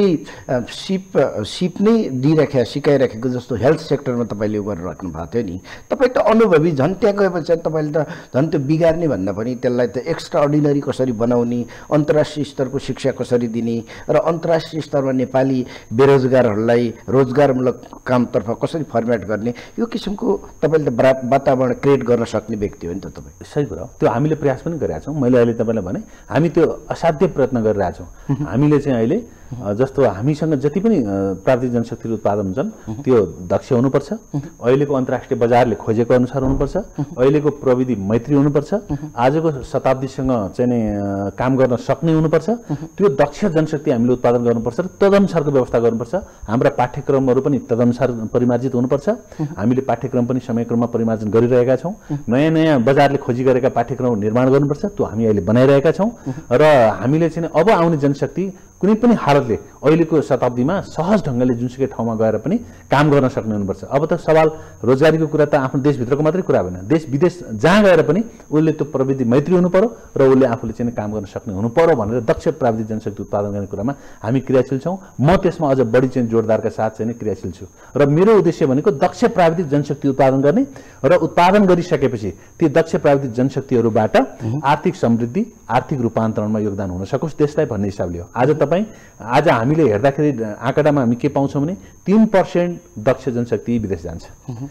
सिप सिप नै दिइराखेको सिकाइराखेको जस्तो हेल्थ सेक्टरमा तपाईँले गरेर राख्नु भएको थियो नि। तपाईँ त अनुभवी, झन् त्यहाँ गएपछि तपाईँले त झन् त्यो बिगार्ने भन्दा पनि त्यसलाई त एक्स्ट्रा अर्डिनरी कसरी बनाउने, अन्तर्राष्ट्रिय स्तरको शिक्षा कसरी दिने र अन्तर्राष्ट्रिय स्तरमा नेपाली बेरोजगारहरूलाई रोजगारमूलक कामतर्फ कसरी फर्मेट गर्ने यो किसिमको तपाईँले त वातावरण क्रिएट गर्न सक्ने व्यक्ति हो नि त तपाईँ। सही कुरा हो। त्यो हामीले प्रयास पनि गरेका छौँ। मैले अहिले तपाईँलाई भने हामी त्यो असाध्य प्रयत्न गरिरहेछौँ। हामीले चाहिँ अहिले जस्तो हामीसँग जति पनि प्राविधिक जनशक्ति उत्पादन हुन्छन् त्यो दक्ष हुनुपर्छ, अहिलेको अन्तर्राष्ट्रिय बजारले खोजेको अनुसार हुनुपर्छ, अहिलेको प्रविधि मैत्री हुनुपर्छ, आजको शताब्दीसँग चाहिँ नि काम गर्न सक्ने हुनुपर्छ। त्यो दक्ष जनशक्ति हामीले उत्पादन गर्नुपर्छ र तदनुसारको व्यवस्था गर्नुपर्छ। हाम्रा पाठ्यक्रमहरू पनि तदनुसार परिमार्जित हुनुपर्छ। हामीले पाठ्यक्रम पनि समयक्रममा परिमार्जन गरिरहेका छौँ। नयाँ नयाँ बजारले खोजी गरेका पाठ्यक्रमहरू निर्माण गर्नुपर्छ, त्यो हामी अहिले बनाइरहेका छौँ। र हामीले चाहिँ अब आउने जनशक्ति कुनै पनि हालतले अहिलेको शताब्दीमा सहज ढङ्गले जुनसुकै ठाउँमा गएर पनि काम गर्न सक्ने हुनुपर्छ। अब त सवाल रोजगारीको कुरा त आफ्नो देशभित्रको मात्रै कुरा होइन, देश विदेश जहाँ गएर पनि उसले त्यो प्रविधि मैत्री हुनु पर्यो र उसले आफूले चाहिँ काम गर्न सक्ने हुनु पर्यो भनेर दक्ष प्राविधिक जनशक्ति उत्पादन गर्ने कुरामा हामी क्रियाशील छौँ। म त्यसमा अझ बढी चाहिँ जोडदारका साथ चाहिँ क्रियाशील छु। र मेरो उद्देश्य भनेको दक्ष प्राविधिक जनशक्ति उत्पादन गर्ने र उत्पादन गरिसकेपछि ती दक्ष प्राविधिक जनशक्तिहरूबाट आर्थिक समृद्धि, आर्थिक रूपान्तरणमा योगदान हुन सकोस् देशलाई भन्ने हिसाबले हो। आज तपाईँ आज हामीले हेर्दाखेरि आँकडामा हामी के पाउँछौँ भने तीन पर्सेन्ट दक्ष जनशक्ति विदेश जान्छ,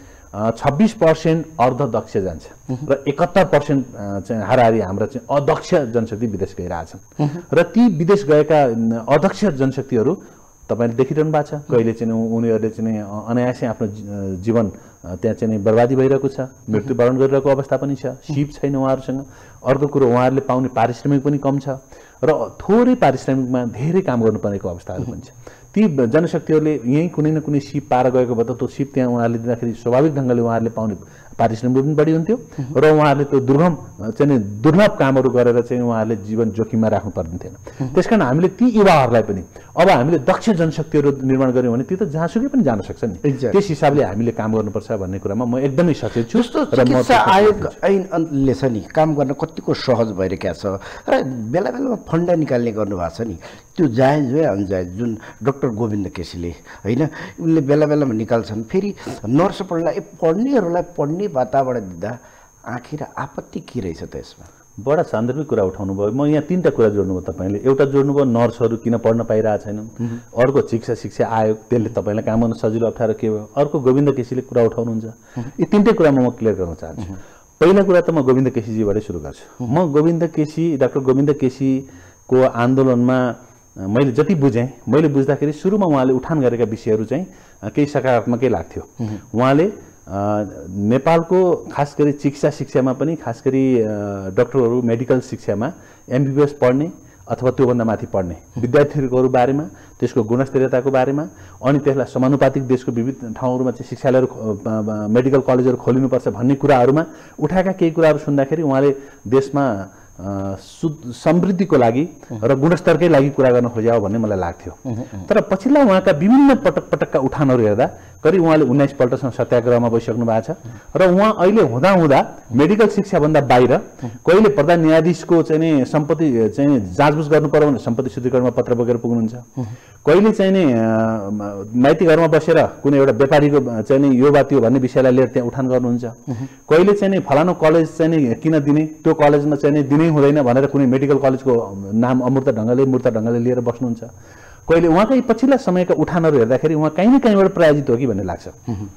छब्बिस पर्सेन्ट अर्ध दक्ष जान्छ र एकहत्तर पर्सेन्ट चाहिँ हाराहारी हाम्रा चाहिँ अदक्ष जनशक्ति विदेश गइरहेछन्। र ती विदेश गएका अदक्ष जनशक्तिहरू तपाईँले देखिरहनु भएको छ। कहिले चाहिँ उनीहरूले चाहिँ अनायासै आफ्नो जीवन त्यहाँ चाहिँ बर्बादी भइरहेको छ, मृत्युवरण गरिरहेको अवस्था पनि छ, सिप छैन उहाँहरूसँग। अर्को कुरो उहाँहरूले पाउने पारिश्रमिक पनि कम छ र थोरै पारिश्रमिकमा धेरै काम गर्नुपर्नेको अवस्थाहरू पनि छ। ती जनशक्तिहरूले यहीँ कुनै न कुनै सिप पार गएको भए त त्यो सिप त्यहाँ उहाँहरूले दिँदाखेरि स्वाभाविक ढङ्गले उहाँहरूले पाउने पारिश्रमिक पनि बढी हुन्थ्यो र उहाँहरूले त्यो दुर्गम चाहिँ दुर्लभ कामहरू गरेर चाहिँ उहाँहरूले जीवन जोखिममा राख्नु पर्ने थिएन। त्यसकारण हामीले ती युवाहरूलाई पनि अब हामीले दक्ष जनशक्तिहरू निर्माण गऱ्यौँ भने ती त जहाँसुकै पनि जान सक्छ नि। त्यस हिसाबले हामीले काम गर्नुपर्छ भन्ने कुरामा म एकदमै सचेत छु। र चिकित्सा आयोग ऐनले छ नि काम गर्न कतिको सहज भइरहेको छ र बेला बेलामा फन्ड निकाल्ने गर्नुभएको छ नि, त्यो जायज हो या अन्जायज? जुन डाक्टर गोविन्द केसीले होइन उनले बेला बेलामा निकाल्छन्, फेरि नर्सहरूलाई पढ्नेहरूलाई पढ्ने वातावरण दिँदा आखिर आपत्ति के रहेछ त यसमा? बडा सान्दर्भिक कुरा उठाउनु भयो। म यहाँ तीनटा कुरा जोड्नुभयो तपाईँले। एउटा जोड्नुभयो नर्सहरू किन पढ्न पाइरहेको छैनन्, अर्को चिकित्सा शिक्षा आयोग त्यसले तपाईँलाई काम गर्न सजिलो अप्ठ्यारो के भयो, अर्को गोविन्द केसीले कुरा उठाउनुहुन्छ। यी तीनटै कुरामा म क्लियर गर्न चाहन्छु। पहिला कुरा त म गोविन्द केसीजीबाटै सुरु गर्छु। म गोविन्द केसी डाक्टर गोविन्द केसीको आन्दोलनमा मैले जति बुझेँ, मैले बुझ्दाखेरि सुरुमा उहाँले उठान गरेका विषयहरू चाहिँ केही सकारात्मकै लाग्थ्यो। उहाँले नेपालको खास गरी चिकित्सा शिक्षामा पनि खास गरी डाक्टरहरू मेडिकल शिक्षामा एमबिबिएस पढ्ने अथवा त्योभन्दा माथि पढ्ने विद्यार्थीहरूको बारेमा, त्यसको गुणस्तरीयताको बारेमा, अनि त्यसलाई समानुपातिक देशको विविध ठाउँहरूमा चाहिँ शिक्षालयहरू मेडिकल कलेजहरू खोलिनुपर्छ भन्ने कुराहरूमा उठाएका केही कुराहरू सुन्दाखेरि उहाँले देशमा समृद्धिको लागि र गुणस्तरकै लागि कुरा गर्न खोज्या हो भन्ने मलाई लाग्थ्यो। तर पछिल्ला उहाँका विभिन्न पटक पटकका उठानहरू हेर्दा करिब उहाँले उन्नाइस पल्टसम्म सत्याग्रहमा बसिसक्नु भएको छ र उहाँ अहिले हुँदा हुँदा मेडिकल शिक्षाभन्दा बाहिर कहिले प्रधान न्यायाधीशको चाहिँ नि सम्पत्ति चाहिँ जाँचबुझ गर्नु पर्यो भने सम्पत्ति शुद्धिकरणमा पत्र बोकेर पुग्नुहुन्छ, कहिले चाहिँ नि माइती घरमा बसेर कुनै एउटा व्यापारीको चाहिँ नि यो बात यो भन्ने विषयलाई लिएर त्यहाँ उठान गर्नुहुन्छ, कहिले चाहिँ नि फलानु कलेज चाहिँ नि किन दिने त्यो कलेजमा चाहिँ नि दिनै हुँदैन भनेर कुनै मेडिकल कलेजको नाम अमूर्त ढङ्गले मूर्त ढङ्गले लिएर बस्नुहुन्छ, कहिले उहाँकै पछिल्ला समयका उठानहरू हेर्दाखेरि उहाँ कहीँ न कहीँबाट प्रायोजित हो कि भन्ने लाग्छ।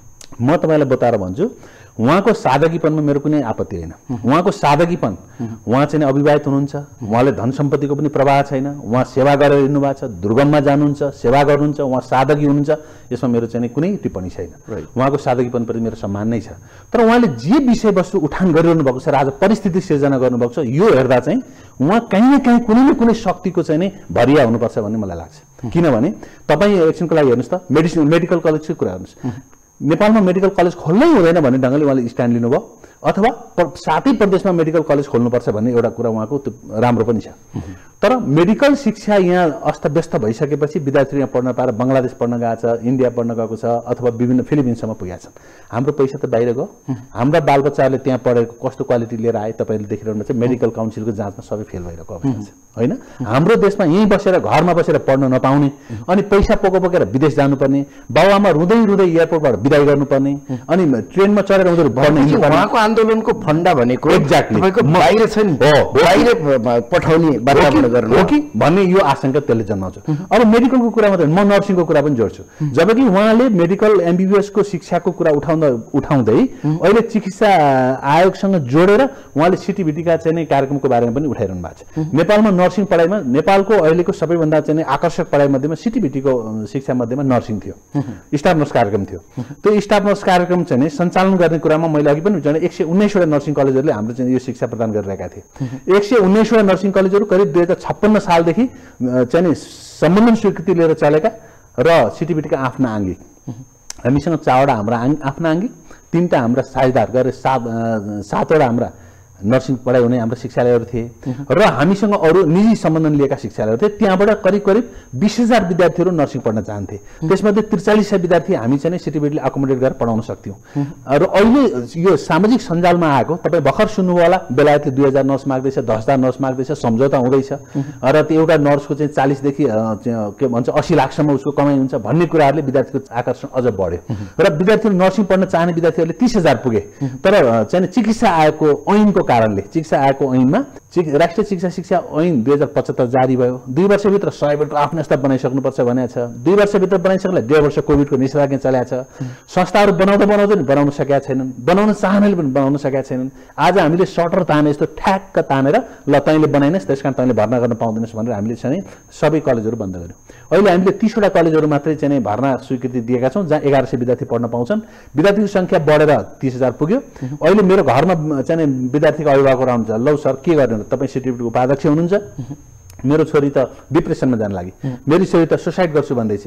म तपाईँलाई बताएर भन्छु उहाँको सादगीपनमा मेरो कुनै आपत्ति होइन। उहाँको सादगीपन, उहाँ चाहिँ अविवाहित हुनुहुन्छ, उहाँले धन सम्पत्तिको पनि प्रवाह छैन, उहाँ सेवा गरेर हिँड्नु भएको छ, दुर्गममा जानुहुन्छ, सेवा गर्नुहुन्छ, उहाँ सादगी हुनुहुन्छ, यसमा मेरो चाहिँ कुनै टिप्पणी छैन। उहाँको सादगीपनप्रति मेरो सम्मान नै छ। तर उहाँले जे विषयवस्तु उठान गरिरहनु भएको छ र आज परिस्थिति सिर्जना गर्नुभएको छ यो हेर्दा चाहिँ उहाँ कहीँ न कहीँ कुनै न कुनै शक्तिको चाहिँ नै भरिया हुनुपर्छ भन्ने मलाई लाग्छ। किनभने तपाईँ एकछिनको लागि हेर्नुहोस् त मेडिसिन मेडिकल कलेजकै कुरा गर्नुहोस्, नेपालमा मेडिकल कलेज खोल्नै हुँदैन भन्ने ढङ्गले उहाँले स्ट्यान्ड लिनुभयो अथवा सातै प्रदेशमा मेडिकल कलेज खोल्नुपर्छ भन्ने एउटा कुरा उहाँको राम्रो पनि छ। तर मेडिकल शिक्षा यहाँ अस्तव्यस्त भइसकेपछि विद्यार्थी यहाँ पढ्न पाएर बङ्गलादेश पढ्न गएको छ, इन्डिया पढ्न गएको छ अथवा विभिन्न फिलिपिन्ससम्म पुगेका छन्। हाम्रो पैसा त बाहिर गयो, हाम्रा बालबच्चाहरूले त्यहाँ पढेको कस्तो क्वालिटी लिएर आए तपाईँले देखिरहनु चाहिँ मेडिकल काउन्सिलको जाँचमा सबै फेल भइरहेको अवस्था छ होइन। हाम्रो देशमा यहीँ बसेर घरमा बसेर पढ्न नपाउने अनि पैसा पोको पोकेर विदेश जानुपर्ने, बाबुआमा रुँदै रुँदै एयरपोर्टबाट विदाई गर्नुपर्ने अनि ट्रेनमा चढेर उनीहरू पढ्ने। उहाँको आन्दोलनको फन्डा भनेको एक्ज्याक्टली बाहिर छ नि, बाहिर पठाउने वातावरण हो कि भन्ने यो आशंका त्यसले जन्माउँछ। अब मेडिकलको कुरा मात्रै म नर्सिङको कुरा पनि जोड्छु। जबकि उहाँले मेडिकल एमबिबिएसको शिक्षाको कुरा उठाउँदा उठाउँदै अहिले चिकित्सा आयोगसँग जोडेर उहाँले सिटिभिटीका चाहिँ कार्यक्रमको बारेमा पनि उठाइरहनु भएको छ। नेपालमा नर्सिङ पढाइमा नेपालको अहिलेको सबैभन्दा चाहिँ आकर्षक पढाइ मध्येमा सिटिभिटीको शिक्षा मध्येमा नर्सिङ थियो, स्टाफ नर्स कार्यक्रम थियो। त्यो स्टाफ नर्स कार्यक्रम चाहिँ सञ्चालन गर्ने कुरामा मैले अघि पनि भने एक सय उन्नाइसवटा नर्सिङ कलेजहरूले हाम्रो चाहिँ यो शिक्षा प्रदान गरिरहेका थिए। एक सय उन्नाइसवटा नर्सिङ कलेजहरू करिब दुई हजार छप्पन्न सालदेखि चाहिँ सम्बन्धन स्वीकृति लिएर चलेका र सिटिभिटीका आफ्ना आङ्गिक हामीसँग चारवटा हाम्रा आफ्ना आङ्गिक, तिनवटा हाम्रा साझेदार गरेर सात सातवटा हाम्रा नर्सिङ पढाइ हुने हाम्रो शिक्षालयहरू थिए र हामीसँग अरू निजी सम्बन्धन लिएका शिक्षालयहरू थिए। त्यहाँबाट करिब करिब बिस हजार विद्यार्थीहरू नर्सिङ पढ्न चाहन्थे। त्यसमध्ये त्रिचालिस सय विद्यार्थी हामी चाहिँ सिटिभिटीले अकोमोडेट गरेर पढाउन सक्थ्यौँ। र अहिले यो सामाजिक सञ्जालमा आएको तपाईँ भर्खर सुन्नुभयो होला, बेलायतले दुई हजार नर्स माग्दैछ, दस हजार नर्स माग्दैछ, सम्झौता हुँदैछ र त्यो एउटा नर्सको चाहिँ चालिसदेखि के भन्छ अस्सी लाखसम्म उसको कमाइ हुन्छ भन्ने कुराहरूले विद्यार्थीको आकर्षण अझ बढ्यो र विद्यार्थीहरू नर्सिङ पढ्न चाहने विद्यार्थीहरूले तिस हजार पुगे। तर चाहिँ चिकित्सा आयोगको ऐनको कारणले चिकित्सा आयोगको ऐनमा राष्ट्रिय चिकित्सा शिक्षा ऐन दुई हजार पचहत्तर जारी भयो। दुई वर्षभित्र सय बेडको आफ्नो स्टाफ बनाइसक्नुपर्छ भनेको छ। दुई वर्षभित्र बनाइसक्दा डेढ वर्ष कोभिडको निषेधाज्ञा चलेको छ। संस्थाहरू बनाउँदा बनाउँदै पनि बनाउन सकेका छैनन्, बनाउन चाहनेले पनि बनाउन सकेका छैनन्। आज हामीले सटर ताने जस्तो ठ्याक्क तानेर ल तैँले बनाइनस् त्यस कारण तैँले भर्ना गर्न पाउँदैनस् भनेर हामीले चाहिँ सबै कलेजहरू बन्द गर्यौँ। अहिले हामीले तिसवटा कलेजहरू मात्रै चाहिँ भर्ना स्वीकृति दिएका छौँ जहाँ एघार सय विद्यार्थी पढ्न पाउँछन्। विद्यार्थीको सङ्ख्या बढेर तिस हजार पुग्यो। अहिले मेरो घरमा चाहिँ विद्यार्थीको अभिभावकहरू आउँछ, लौ सर के गर्ने, तपाईँ सिटिभिटीको उपाध्यक्ष हुनुहुन्छ, मेरो छोरी त डिप्रेसनमा जान लागि, मेरो छोरी त सुसाइड गर्छु भन्दैछ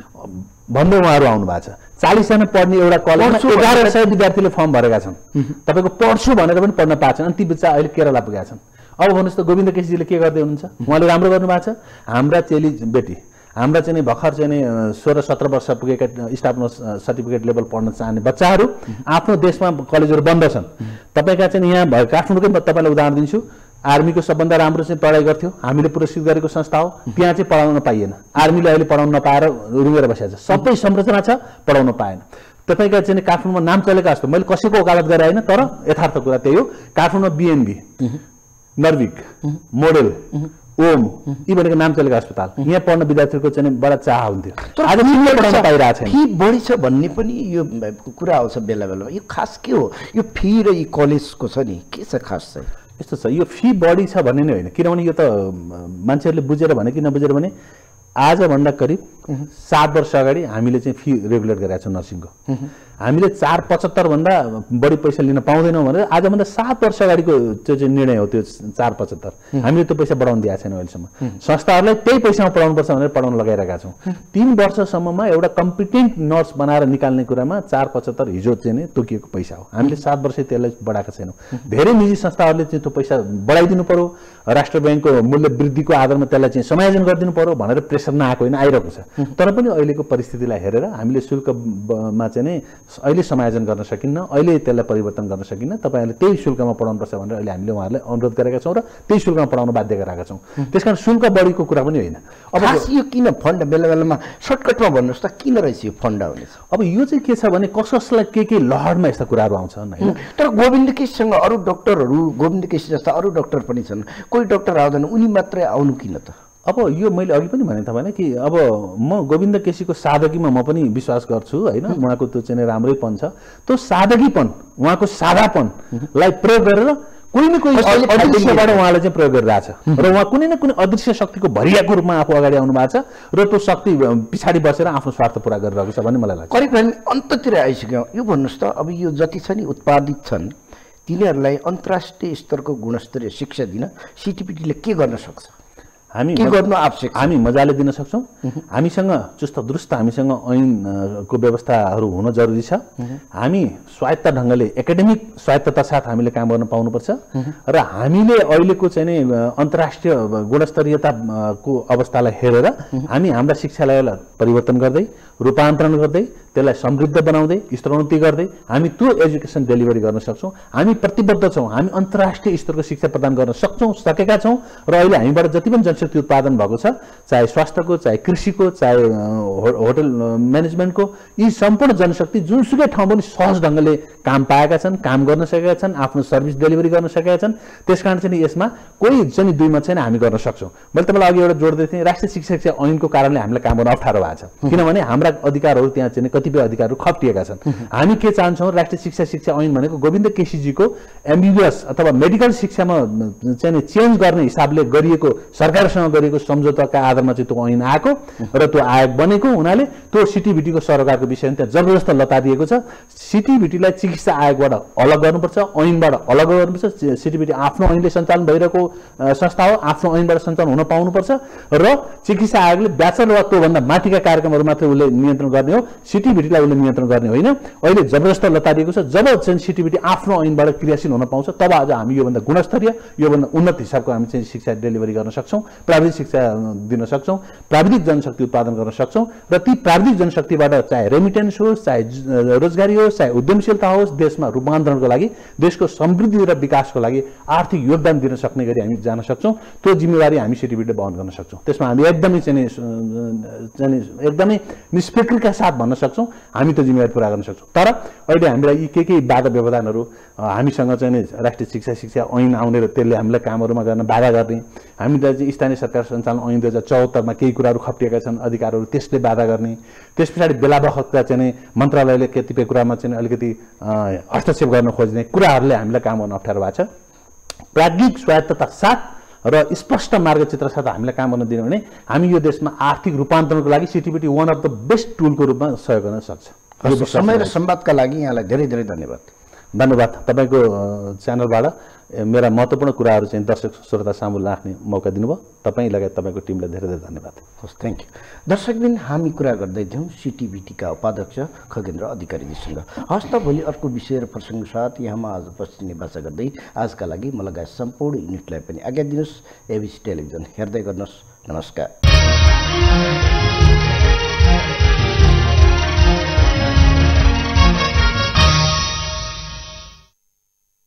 भन्दै उहाँहरू आउनु भएको छ। चालिसजना पढ्ने एउटा कलेजमा एघार सय विद्यार्थीले फर्म भरेका छन्। तपाईँको पढ्छु भनेर पनि पढ्न पाएको छन् अनि ती बच्चा अहिले केरला पुगेका छन्। अब भन्नुहोस् त गोविन्द केसीजीले के गर्दै हुनुहुन्छ? उहाँले राम्रो गर्नु भएको छ। हाम्रा चेली बेटी हाम्रा चाहिँ भर्खर चाहिँ सोह्र सत्र वर्ष पुगेका स्टाफ नर्स सर्टिफिकेट लेभल पढ्न चाहने बच्चाहरू आफ्नो देशमा कलेजहरू बन्द छन्। तपाईँका चाहिँ यहाँ काठमाडौँकै म तपाईँलाई उदाहरण दिन्छु। आर्मीको सबभन्दा राम्रो चाहिँ पढाइ गर्थ्यो, हामीले पुरस्कृत गरेको संस्था हो, त्यहाँ चाहिँ पढाउन पाइएन। आर्मीले अहिले पढाउन नपाएर रुँगेर बसेको छ। सबै संरचना छ, पढाउन पाएन। तपाईँका चाहिँ काठमाडौँमा नाम चलेका जस्तो मैले कसैको वकालत गरेँ होइन, तर यथार्थ कुरा त्यही हो। काठमाडौँमा बिएनबी, नर्विक, मोडेल, ओम यी भनेको नाम चलेको अस्पताल, यहाँ पढ्न विद्यार्थीको चाहिँ बडा चाह हुन्थ्यो। आज पढाउन पाइरहेको छैन। फी बढी छ भन्ने पनि यो कुरा आउँछ बेला बेलामा। यो खास के हो? यो फी र यी कलेजको छ नि के छ खास चाहिँ? यस्तो छ, यो फी बढी छ भन्ने नै होइन। किनभने यो त मान्छेहरूले बुझेर भने कि नबुझेर भने आजभन्दा करिब सात वर्ष अगाडि हामीले चाहिँ फी रेगुलेट गरेका छौँ नर्सिङको। हामीले चार पचहत्तर भन्दा बढी पैसा लिन पाउँदैनौँ भनेर आजभन्दा सात वर्ष अगाडिको त्यो चाहिँ निर्णय हो। त्यो चार पचहत्तर हामीले त्यो पैसा बढाउन दिएको छैन अहिलेसम्म। संस्थाहरूलाई त्यही पैसामा पढाउनुपर्छ भनेर पढाउन लगाइरहेका छौँ। तीन वर्षसम्ममा एउटा कम्पिटेन्ट नर्स बनाएर निकाल्ने कुरामा चार पचहत्तर हिजो चाहिँ नै तोकिएको पैसा हो। हामीले सात वर्ष त्यसलाई बढाएका छैनौँ। धेरै निजी संस्थाहरूले चाहिँ त्यो पैसा बढाइदिनु पर्यो, राष्ट्र ब्याङ्कको मूल्य वृद्धिको आधारमा त्यसलाई चाहिँ समायोजन गरिदिनु पर्यो भनेर प्रेसर नआएको होइन, आइरहेको छ। तर पनि अहिलेको परिस्थितिलाई हेरेर हामीले शुल्कमा चाहिँ नै अहिले समायोजन गर्न सकिन्न, अहिले त्यसलाई परिवर्तन गर्न सकिन्न। तपाईँहरूले त्यही शुल्कमा पढाउनुपर्छ भनेर अहिले हामीले उहाँहरूलाई अनुरोध गरेका छौँ र त्यही शुल्कमा पढाउन बाध्य गराएका छौँ। त्यसकारण शुल्क बढीको कुरा पनि होइन। अब यो किन फन्ड बेला बेलामा सर्टकटमा भन्नुहोस् त किन रहेछ यो फन्ड आउने? अब यो चाहिँ के छ भने कस कसलाई के के लहरमा यस्ता कुराहरू आउँछन् होइन। तर गोविन्द केसीसँग अरू डक्टरहरू, गोविन्द केसी जस्ता अरू डक्टर पनि छन्, कोही डक्टर आउँदैन, उनी मात्रै आउनु किन त? अब यो मैले अघि पनि भने तपाईँलाई कि अब म गोविन्द केसीको सादगीमा म पनि विश्वास गर्छु होइन। उहाँको त्यो चाहिँ राम्रैपन छ। त्यो सादगीपन, उहाँको सादापनलाई प्रयोग गरेर कुनै न कुनै अदृश्यबाट उहाँले चाहिँ प्रयोग गरिरहेछ र उहाँ कुनै न कुनै अदृश्य शक्तिको भरियाको रूपमा आफू अगाडि आउनु भएको छ र त्यो शक्ति पछाडि बसेर आफ्नो स्वार्थ पुरा गरिरहेको छ भन्ने मलाई लाग्छ। करिब हामी अन्ततिर आइसक्यौँ। यो भन्नुहोस् त, अब यो जति छ नि उत्पादित छन् तिनीहरूलाई अन्तर्राष्ट्रिय स्तरको गुणस्तरीय शिक्षा दिन सिटिपिटीले के गर्न सक्छ? हामी के गर्नु आवश्यक? हामी मजाले दिन सक्छौँ। हामीसँग चुस्त दुरुस्त हामीसँग ऐनको व्यवस्थाहरू हुन जरुरी छ। हामी स्वायत्त ढङ्गले एकाडेमिक स्वायत्तता साथ हामीले काम गर्न पाउनुपर्छ र हामीले अहिलेको चाहिँ नि अन्तर्राष्ट्रिय गुणस्तरीयताको अवस्थालाई हेरेर हामी हाम्रा शिक्षालयलाई परिवर्तन गर्दै रूपान्तरण गर्दै त्यसलाई समृद्ध बनाउँदै स्तरोन्नति गर्दै हामी त्यो एजुकेसन डेलिभरी गर्न सक्छौँ। हामी प्रतिबद्ध छौँ। हामी अन्तर्राष्ट्रिय स्तरको शिक्षा प्रदान गर्न सक्छौँ, सकेका छौँ र अहिले हामीबाट जति पनि जनशक्ति उत्पादन भएको छ, चाहे स्वास्थ्यको, चाहे कृषिको, चाहे होटल म्यानेजमेन्टको, यी सम्पूर्ण जनशक्ति जुनसुकै ठाउँ पनि सहज ढङ्गले काम पाएका छन्, काम गर्न सकेका छन्, आफ्नो सर्भिस डेलिभरी गर्न सकेका छन्। त्यसकारण चाहिँ यसमा कोही चाहिँ दुईमा चाहिँ हामी गर्न सक्छौँ। मैले तपाईँलाई अघि एउटा जोड दिएको थिएँ, राष्ट्रिय शिक्षा शिक्षा ऐनको कारणले हामीलाई काम गर्न अप्ठ्यारो भएको छ, किनभने हाम्रा अधिकारहरू त्यहाँ चाहिँ कतिपय अधिकारहरू खप्टिएका छन्। हामी के चाहन्छौँ, राष्ट्रिय शिक्षा शिक्षा ऐन भनेको गोविन्द केसीजीको एमबिबिएस अथवा मेडिकल शिक्षामा चाहिँ चेन्ज गर्ने हिसाबले गरिएको, सरकारसँग गरिएको सम्झौताका आधारमा चाहिँ त्यो ऐन आएको र त्यो आयोग बनेको हुनाले त्यो सिटिभिटीको सरकारको विषयमा त्यहाँ जबरजस्त लता दिएको छ। सिटिभिटीलाई चिकित्सा आयोगबाट अलग गर्नुपर्छ, ऐनबाट अलग गर्नुपर्छ। सिटिभिटी आफ्नो ऐनले सञ्चालन भइरहेको संस्था हो, आफ्नो ऐनबाट सञ्चालन हुन पाउनुपर्छ र चिकित्सा आयोगले ब्याचलर वा त्योभन्दा माथिका कार्यक्रमहरू मात्रै उसले नियन्त्रण गर्ने हो, सिटिभिटीलाई उसले नियन्त्रण गर्ने होइन। अहिले जबरजस्त लता दिएको छ। जब चाहिँ सिटिभिटी आफ्नो ऐनबाट क्रियाशील हुन पाउँछ तब आज हामी योभन्दा गुणस्तरीय, योभन्दा उन्नत हिसाबको हामी चाहिँ शिक्षा डेलिभरी गर्न सक्छौँ, प्राविधिक शिक्षा दिन सक्छौँ, प्राविधिक जनशक्ति उत्पादन गर्न सक्छौँ र ती प्राविधिक जनशक्तिबाट चाहे रेमिटेन्स होस्, चाहे रोजगारी होस्, चाहे उद्यमशीलता होस्, देशमा रूपान्तरणको लागि, देशको समृद्धि र विकासको लागि आर्थिक योगदान दिन सक्ने गरी हामी जान सक्छौँ। त्यो जिम्मेवारी हामी सिटिभिटीले वहन गर्न सक्छौँ। त्यसमा हामी एकदमै चाहिँ चाहिँ एकदमै निष्फिक्रीका साथ भन्न सक्छौँ हामी त्यो जिम्मेवारी पुरा गर्न सक्छौँ। तर अहिले हामीलाई यी के के बाधा व्यवधानहरू हामीसँग चाहिँ नि राष्ट्रिय शिक्षा शिक्षा ऐन आउने र त्यसले हामीलाई कामहरूमा गर्न बाधा गर्ने, हामीलाई चाहिँ स्थानीय सरकार सञ्चालन ऐन दुई हजार चौहत्तरमा केही कुराहरू खप्टिएका छन् अधिकारहरू, त्यसले बाधा गर्ने, त्यस पछाडि बेला बखतका चाहिँ नि मन्त्रालयले कतिपय कुरामा चाहिँ अलिकति हस्तक्षेप गर्न खोज्ने कुराहरूले हामीलाई काम गर्न अप्ठ्यारो भएको छ। प्राज्ञिक स्वायत्तता साथ र स्पष्ट मार्गचित्र साथ हामीलाई काम गर्न दिनु भने हामी यो देशमा आर्थिक रूपान्तरणको लागि CTEVT one of the best टुलको रूपमा सहयोग गर्न सक्छ। समय र संवादका लागि यहाँलाई धेरै धेरै धन्यवाद। धन्यवाद। तपाईँको च्यानलबाट मेरा महत्त्वपूर्ण कुराहरू चाहिँ दर्शक श्रोता सामु राख्ने मौका दिनुभयो। तपाईँ लगायत तपाईँको टिमलाई धेरै धेरै धन्यवाद। हस्, थ्याङ्क यू। दर्शकबिन हामी कुरा गर्दै थियौँ सिटिभिटीका उपाध्यक्ष खगेन्द्र अधिकारीजीसँग। हस् त, भोलि अर्को विषय र प्रसङ्ग साथ यहाँमा आज उपस्थित निवास गर्दै आजका लागि म लगायत सम्पूर्ण युनिटलाई पनि आज्ञा दिनुहोस्। एबिसी टेलिभिजन हेर्दै गर्नुहोस्। नमस्कार।